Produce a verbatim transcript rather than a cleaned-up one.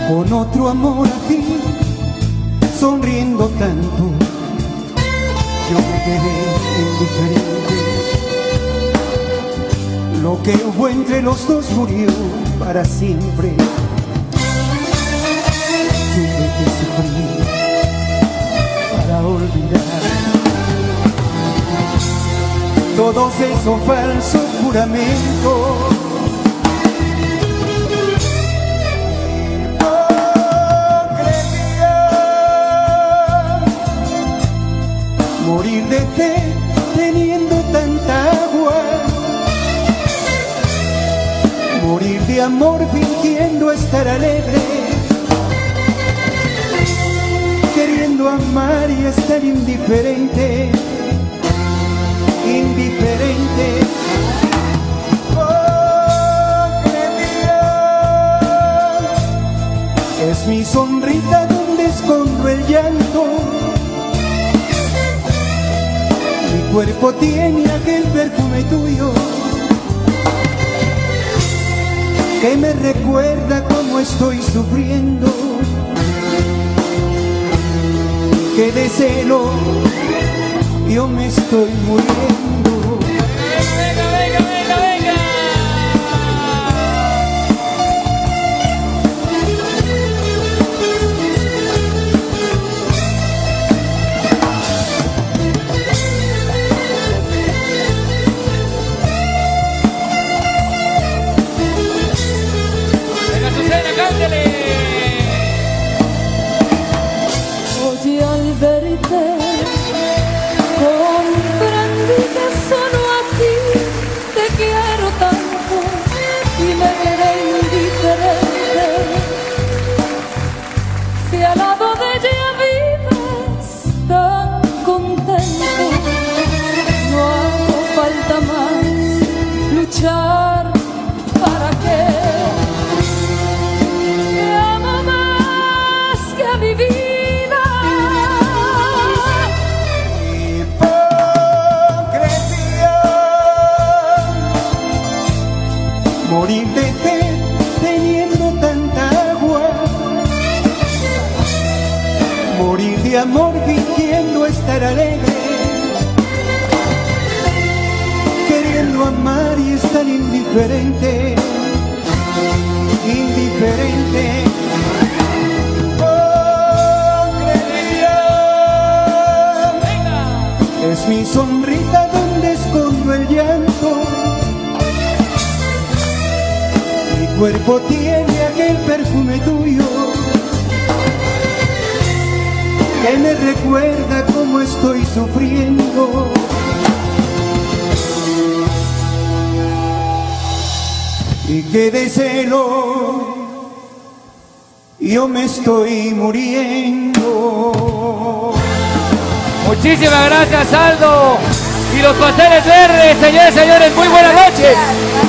con otro amor aquí, sonriendo tanto, yo me quedé indiferente. Lo que hubo entre los dos murió para siempre. Tuve que sufrir para olvidar todos esos falsos juramentos. Morir de té teniendo tanta agua, morir de amor fingiendo estar alegre, queriendo amar y estar indiferente, indiferente. Oh, qué es mi sonrisa donde escondo el llanto. Mi cuerpo tiene aquel perfume tuyo que me recuerda cómo estoy sufriendo, que de celo yo me estoy muriendo. Venga, venga, venga, venga. Venga, Susana, cántale. Oye, al verte comprendí que solo a ti te quiero tanto y me quedé indiferente. Si al lado de ella vives tan contento, no hago falta más luchar para que te amo más que a mi vida. Morir de té teniendo tanta agua, morir de amor fingiendo estar alegre, queriendo amar y estar indiferente, indiferente. Oh, creía, es mi sonrisa donde escondo el llanto. Mi cuerpo tiene aquel perfume tuyo que me recuerda cómo estoy sufriendo, y que de celo yo me estoy muriendo. Muchísimas gracias, Aldo. Y los pasteles verdes, señores y señores, muy buenas noches.